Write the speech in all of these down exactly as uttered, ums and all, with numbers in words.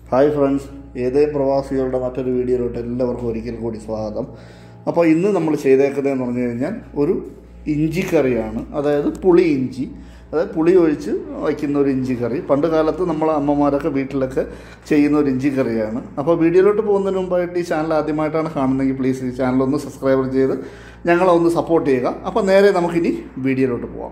Hi friends, ഏതേ പ്രവാസികളുടെ മറ്റൊരു വീഡിയോയിലോട്ട് എല്ലാവർക്കും ഒരിക്കൽ കൂടി സ്വാഗതം. അപ്പോൾ ഇന്ന് നമ്മൾ ചെയ്തേക്കുന്നതെന്ന് പറഞ്ഞു കഴിഞ്ഞാൽ ഒരു ഇഞ്ചിക്കറിയാണ്. അതായത് പുളി ഇഞ്ചി, അതായത് പുളി ഒഴിച്ച് വയ്ക്കുന്ന ഒരു ഇഞ്ചിക്കറി. പണ്ട് കാലത്ത് നമ്മളെ അമ്മമാരൊക്കെ വീട്ടിലൊക്കെ ചെയ്യുന്ന ഒരു ഇഞ്ചിക്കറിയാണ്. അപ്പോൾ വീഡിയോയിലോട്ട് പോകുന്നതിന് മുമ്പായിട്ട് ഈ ചാനൽ ആദ്യമായിട്ടാണ് കാണുന്നതെങ്കിൽ പ്ലീസ് ഈ ചാനലൊന്ന് സബ്സ്ക്രൈബ് ചെയ്ത് ഞങ്ങളെ ഒന്ന് സപ്പോർട്ട് ചെയ്യുക. അപ്പോൾ നേരെ നമുക്കിനി വീഡിയോയിലോട്ട് പോകാം.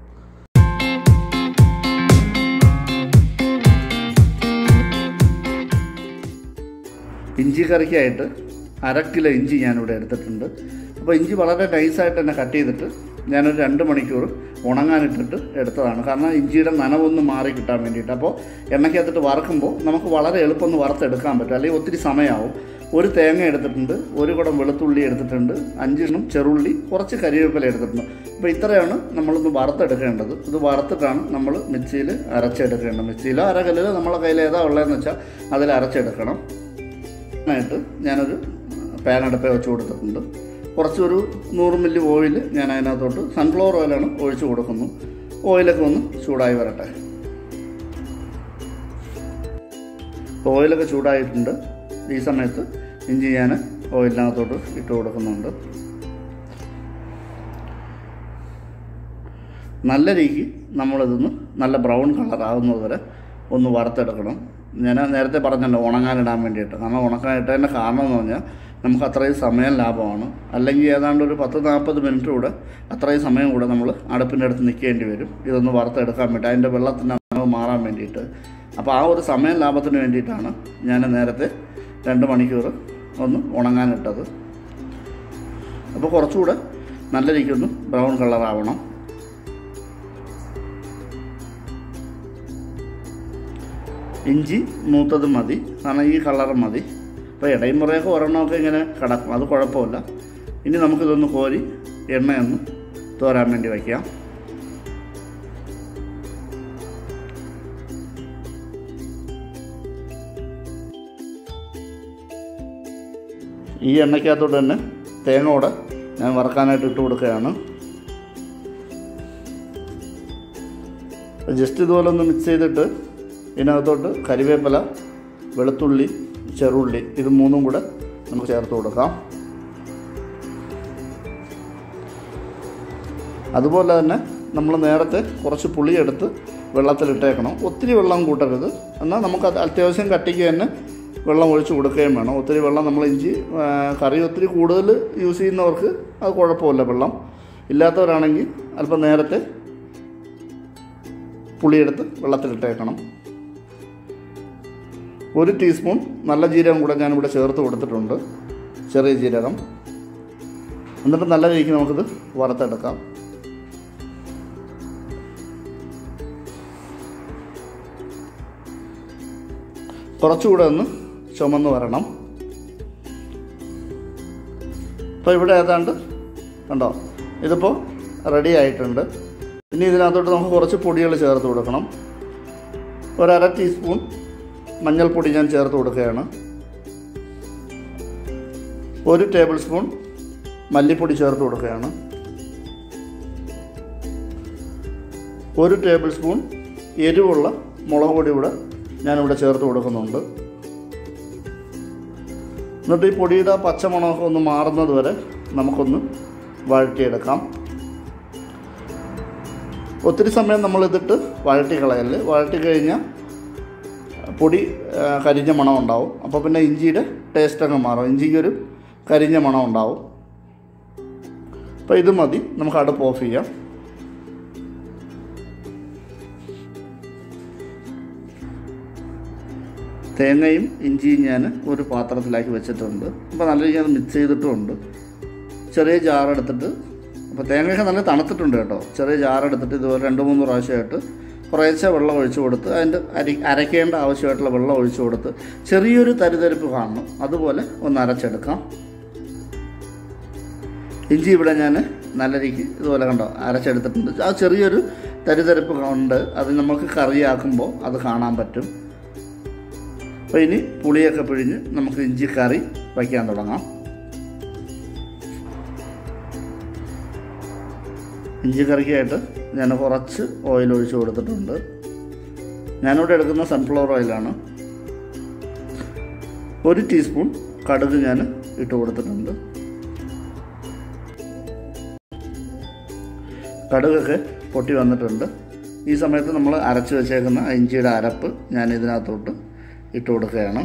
ഇഞ്ചി കറിക്കായിട്ട് അര കിലോ ഇഞ്ചി ഞാനിവിടെ എടുത്തിട്ടുണ്ട്. അപ്പോൾ ഇഞ്ചി വളരെ നൈസായിട്ട് തന്നെ കട്ട് ചെയ്തിട്ട് ഞാനൊരു രണ്ട് മണിക്കൂർ ഉണങ്ങാനിട്ടിട്ട് എടുത്തതാണ്. കാരണം ഇഞ്ചിയുടെ നനവൊന്ന് മാറി കിട്ടാൻ വേണ്ടിയിട്ട്. അപ്പോൾ എണ്ണയ്ക്കകത്തിട്ട് വറുക്കുമ്പോൾ നമുക്ക് വളരെ എളുപ്പം വറുത്തെടുക്കാൻ പറ്റും, അല്ലെങ്കിൽ ഒത്തിരി സമയമാവും. ഒരു തേങ്ങ എടുത്തിട്ടുണ്ട്, ഒരു കുടം വെളുത്തുള്ളി എടുത്തിട്ടുണ്ട്, അഞ്ചെണ്ണം ചെറുള്ളി, കുറച്ച് കരിവേപ്പില എടുത്തിട്ടുണ്ട്. അപ്പോൾ ഇത്രയാണ് നമ്മളൊന്ന് വറുത്തെടുക്കേണ്ടത്. ഇത് വറുത്തിട്ടാണ് നമ്മൾ മിക്സിയിൽ അരച്ചെടുക്കേണ്ടത്. മിക്സിയിലോ അരകല്ലിലോ നമ്മളെ കയ്യിൽ ഏതാ ഉള്ളതെന്ന് വെച്ചാൽ അതിൽ അരച്ചെടുക്കണം. ായിട്ട് ഞാനൊരു പാൻ അടുപ്പേ വെച്ച് കൊടുത്തിട്ടുണ്ട്. കുറച്ചൊരു നൂറ് മില്ലി ഓയിൽ ഞാൻ അതിനകത്തോട്ട് സൺഫ്ലവർ ഓയിലാണ് ഒഴിച്ച് കൊടുക്കുന്നു. ഓയിലൊക്കെ ഒന്ന് ചൂടായി വരട്ടെ. ഓയിലൊക്കെ ചൂടായിട്ടുണ്ട്. ഈ സമയത്ത് ഇഞ്ചി ഞാൻ ഓയിലിനകത്തോട്ട് ഇട്ട് കൊടുക്കുന്നുണ്ട്. നല്ല രീതിക്ക് നമ്മളിതൊന്ന് നല്ല ബ്രൗൺ കളർ ആകുന്നത് വരെ ഒന്ന് വറുത്തെടുക്കണം. ഞാൻ നേരത്തെ പറഞ്ഞല്ലോ ഉണങ്ങാനിടാൻ വേണ്ടിയിട്ട്. കാരണം ഉണക്കാനിട്ടതിൻ്റെ കാരണം എന്ന് പറഞ്ഞാൽ നമുക്ക് അത്രയും സമയം ലാഭമാണ്. അല്ലെങ്കിൽ ഏതാണ്ട് ഒരു പത്ത് നാൽപ്പത് മിനിറ്റ് കൂടെ അത്രയും സമയം കൂടെ നമ്മൾ അടുപ്പിൻ്റെ അടുത്ത് നിൽക്കേണ്ടി വരും ഇതൊന്ന് വറുത്തെടുക്കാൻ വേണ്ടി, അതിൻ്റെ വെള്ളത്തിൻ്റെ അളവ് മാറാൻ വേണ്ടിയിട്ട്. അപ്പോൾ ആ ഒരു സമയം ലാഭത്തിന് വേണ്ടിയിട്ടാണ് ഞാൻ നേരത്തെ രണ്ട് മണിക്കൂർ ഒന്ന് ഉണങ്ങാനിട്ടത്. അപ്പോൾ കുറച്ചുകൂടെ നല്ല രീതിക്കൊന്ന് ബ്രൗൺ കളറാവണം. ഇഞ്ചി മൂത്തത് മതി, കാരണം ഈ കളർ മതി. അപ്പോൾ ഇടയും മുറയൊക്കെ ഒരെണ്ണമൊക്കെ ഇങ്ങനെ കിടക്കും, അത് കുഴപ്പമില്ല. ഇനി നമുക്കിതൊന്ന് കോരി എണ്ണയൊന്ന് തോരാൻ വേണ്ടി വയ്ക്കാം. ഈ എണ്ണയ്ക്കകത്തോട്ട് തന്നെ തേങ്ങയോടെ ഞാൻ വറക്കാനായിട്ട് ഇട്ട് കൊടുക്കുകയാണ്. ജസ്റ്റ് ഇതുപോലെ ഒന്ന് മിക്സ് ചെയ്തിട്ട് ഇതിനകത്തോട്ട് കരിവേപ്പില, വെളുത്തുള്ളി, ചെറുള്ളി ഇത് മൂന്നും കൂടെ നമുക്ക് ചേർത്ത് കൊടുക്കാം. അതുപോലെ തന്നെ നമ്മൾ നേരത്തെ കുറച്ച് പുളിയെടുത്ത് വെള്ളത്തിലിട്ടേക്കണം. ഒത്തിരി വെള്ളം കൂട്ടരുത്, എന്നാൽ നമുക്ക് അത്യാവശ്യം കട്ടിക്ക് തന്നെ വെള്ളം ഒഴിച്ച് കൊടുക്കുകയും വേണം. ഒത്തിരി വെള്ളം നമ്മൾ ഇഞ്ചി കറി ഒത്തിരി കൂടുതൽ യൂസ് ചെയ്യുന്നവർക്ക് അത് കുഴപ്പമില്ല. വെള്ളം ഇല്ലാത്തവരാണെങ്കിൽ അല്പം നേരത്തെ പുളിയെടുത്ത് വെള്ളത്തിലിട്ടേക്കണം. ഒരു ടീസ്പൂൺ നല്ല ജീരകം കൂടെ ഞാനിവിടെ ചേർത്ത് കൊടുത്തിട്ടുണ്ട്, ചെറിയ ജീരകം. എന്നിട്ട് നല്ല രീതിക്ക് നമുക്കിത് വറുത്തെടുക്കാം. കുറച്ചുകൂടെ ഒന്ന് ചുമന്ന് വരണം. അപ്പോൾ ഇവിടെ ഏതാണ്ട് കണ്ടോ, ഇതിപ്പോൾ റെഡി ആയിട്ടുണ്ട്. ഇനി ഇതിനകത്തോട്ട് നമുക്ക് കുറച്ച് പൊടികൾ ചേർത്ത് കൊടുക്കണം. ഒരര ടീസ്പൂൺ മഞ്ഞൾപ്പൊടി ഞാൻ ചേർത്ത് കൊടുക്കുകയാണ്. ഒരു ടേബിൾ സ്പൂൺ മല്ലിപ്പൊടി ചേർത്ത് കൊടുക്കുകയാണ്. ഒരു ടേബിൾ സ്പൂൺ എരിവുള്ള മുളക് പൊടി കൂടെ ഞാനിവിടെ ചേർത്ത് കൊടുക്കുന്നുണ്ട്. എന്നിട്ട് ഈ പൊടിയുടെ പച്ചമണമൊക്കെ ഒന്ന് മാറുന്നത് വരെ നമുക്കൊന്ന് വഴറ്റിയെടുക്കാം. ഒത്തിരി സമയം നമ്മളിതിട്ട് വഴറ്റി കളയല്. വഴറ്റി കഴിഞ്ഞാൽ പൊടി കരിഞ്ഞ മണം ഉണ്ടാവും. അപ്പോൾ പിന്നെ ഇഞ്ചിയുടെ ടേസ്റ്റൊക്കെ മാറും, ഇഞ്ചിക്കൊരു കരിഞ്ഞ മണം ഉണ്ടാവും. അപ്പോൾ ഇത് മതി, നമുക്ക് അടുപ്പ് ഓഫ് ചെയ്യാം. തേങ്ങയും ഇഞ്ചിയും ഞാൻ ഒരു പാത്രത്തിലാക്കി വെച്ചിട്ടുണ്ട്. അപ്പോൾ നല്ല രീതിയിൽ അത് മിക്സ് ചെയ്തിട്ടുമുണ്ട്. ചെറിയ ജാറെടുത്തിട്ട്, അപ്പോൾ തേങ്ങയൊക്കെ നല്ല തണുത്തിട്ടുണ്ട് കേട്ടോ. ചെറിയ ജാറെടുത്തിട്ട് ഇതുപോലെ രണ്ട് മൂന്ന് പ്രാവശ്യമായിട്ട് കുറേശ്ശെ വെള്ളം ഒഴിച്ചു കൊടുത്ത് അതിൻ്റെ അരി അരയ്ക്കേണ്ട ആവശ്യമായിട്ടുള്ള വെള്ളം ഒഴിച്ചു കൊടുത്ത് ചെറിയൊരു തരിതരിപ്പ് കാണണം, അതുപോലെ ഒന്ന് അരച്ചെടുക്കാം. ഇഞ്ചി ഇവിടെ ഞാൻ നല്ല രീതിക്ക് ഇതുപോലെ കണ്ടോ അരച്ചെടുത്തിട്ടുണ്ട്. ആ ചെറിയൊരു തരിതരിപ്പ് ഉണ്ട്, അത് നമുക്ക് കറിയാക്കുമ്പോൾ അത് കാണാൻ പറ്റും. അപ്പോൾ ഇനി പുളിയൊക്കെ പിഴിഞ്ഞ് നമുക്ക് ഇഞ്ചി കറി വയ്ക്കാൻ തുടങ്ങാം. ഇഞ്ചി കറിക്കായിട്ട് ഞാൻ കുറച്ച് ഓയിൽ ഒഴിച്ച് കൊടുത്തിട്ടുണ്ട്. ഞാനിവിടെ എടുക്കുന്ന സൺഫ്ലവർ ഓയിലാണ്. ഒരു ടീസ്പൂൺ കടുക് ഞാൻ ഇട്ട് കൊടുത്തിട്ടുണ്ട്. കടുകൊക്കെ പൊട്ടി വന്നിട്ടുണ്ട്. ഈ സമയത്ത് നമ്മൾ അരച്ച് വെച്ചേക്കുന്ന ഇഞ്ചിയുടെ അരപ്പ് ഞാൻ ഇതിനകത്തോട്ട് ഇട്ട് കൊടുക്കുകയാണ്.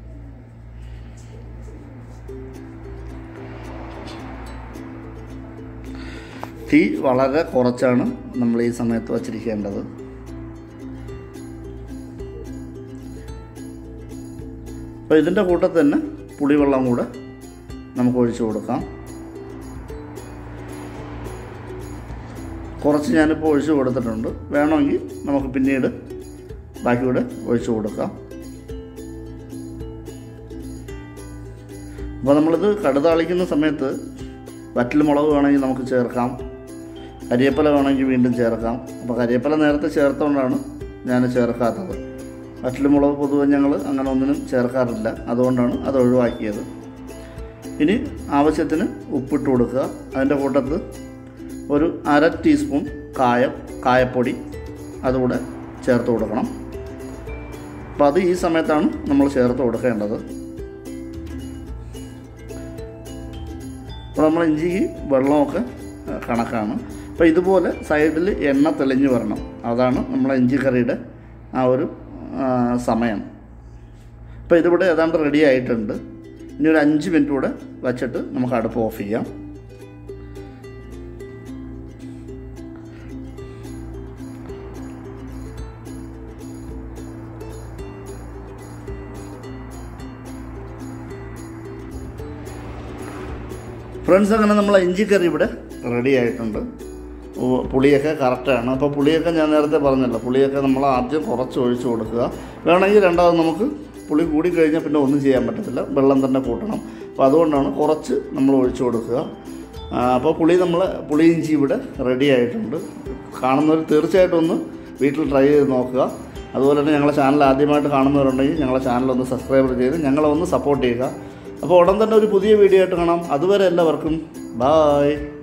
തീ വളരെ കുറച്ചാണ് നമ്മൾ ഈ സമയത്ത് വച്ചിരിക്കേണ്ടത്. അപ്പോൾ ഇതിൻ്റെ കൂട്ടത്തിൽ തന്നെ പുളിവെള്ളം കൂടെ നമുക്ക് ഒഴിച്ചു കൊടുക്കാം. കുറച്ച് ഞാനിപ്പോൾ ഒഴിച്ചു കൊടുത്തിട്ടുണ്ട്. വേണമെങ്കിൽ നമുക്ക് പിന്നീട് ബാക്കി കൂടെ ഒഴിച്ചു കൊടുക്കാം. അപ്പോൾ നമ്മളിത് കടുതാളിക്കുന്ന സമയത്ത് വറ്റൽമുളക് വേണമെങ്കിൽ നമുക്ക് ചേർക്കാം, കരിവേപ്പില വേണമെങ്കിൽ വീണ്ടും ചേർക്കാം. അപ്പോൾ കരിവേപ്പില നേരത്തെ ചേർത്തുകൊണ്ടാണ് ഞാൻ ചേർക്കാത്തത്. വറ്റൽമുളക് പൊതുവെ ഞങ്ങൾ അങ്ങനെ ഒന്നിനും ചേർക്കാറില്ല, അതുകൊണ്ടാണ് അത് ഒഴിവാക്കിയത്. ഇനി ആവശ്യത്തിന് ഉപ്പിട്ട് കൊടുക്കുക. അതിൻ്റെ കൂട്ടത്ത് ഒരു അര ടീസ്പൂൺ കായം കായപ്പൊടി അതുകൂടെ ചേർത്ത് കൊടുക്കണം. അപ്പോൾ അത് ഈ സമയത്താണ് നമ്മൾ ചേർത്ത് കൊടുക്കേണ്ടത്. അപ്പോൾ നമ്മൾ ഇഞ്ചിക്ക് വെള്ളമൊക്കെ കണക്കാണ്. അപ്പോൾ ഇതുപോലെ സൈഡിൽ എണ്ണ തെളിഞ്ഞ് വരണം. അതാണ് നമ്മളെ ഇഞ്ചിക്കറിയുടെ ആ ഒരു സമയം. അപ്പോൾ ഇതിവിടെ ഏതാണ്ട് റെഡി ആയിട്ടുണ്ട്. ഇനി ഒരു അഞ്ച് മിനിറ്റ് കൂടെ വച്ചിട്ട് നമുക്ക് അടുപ്പ് ഓഫ് ചെയ്യാം. ഫ്രണ്ട്സ്, അങ്ങനെ നമ്മളെ ഇഞ്ചിക്കറി ഇവിടെ റെഡി ആയിട്ടുണ്ട്. പുളിയൊക്കെ കറക്റ്റാണ്. അപ്പോൾ പുളിയൊക്കെ ഞാൻ നേരത്തെ പറഞ്ഞല്ലോ, പുളിയൊക്കെ നമ്മൾ ആദ്യം കുറച്ച് ഒഴിച്ച് കൊടുക്കുക. വേണമെങ്കിൽ രണ്ടാമത് നമുക്ക് പുളി കൂടിക്കഴിഞ്ഞാൽ പിന്നെ ഒന്നും ചെയ്യാൻ പറ്റത്തില്ല, വെള്ളം തന്നെ കൂട്ടണം. അപ്പോൾ അതുകൊണ്ടാണ് കുറച്ച് നമ്മൾ ഒഴിച്ച് കൊടുക്കുക. അപ്പോൾ പുളി നമ്മൾ പുളി ഇഞ്ചി ഇവിടെ റെഡി ആയിട്ടുണ്ട്. കാണുന്നവർ തീർച്ചയായിട്ടും ഒന്ന് വീട്ടിൽ ട്രൈ ചെയ്ത് നോക്കുക. അതുപോലെ തന്നെ ഞങ്ങളുടെ ചാനൽ ആദ്യമായിട്ട് കാണുന്നവരുണ്ടെങ്കിൽ ഞങ്ങളുടെ ചാനലൊന്ന് സബ്സ്ക്രൈബ് ചെയ്ത് ഞങ്ങളെ ഒന്ന് സപ്പോർട്ട് ചെയ്യുക. അപ്പോൾ ഉടൻ തന്നെ ഒരു പുതിയ വീഡിയോ ആയിട്ട് കാണാം. അതുവരെ എല്ലാവർക്കും ബായ്.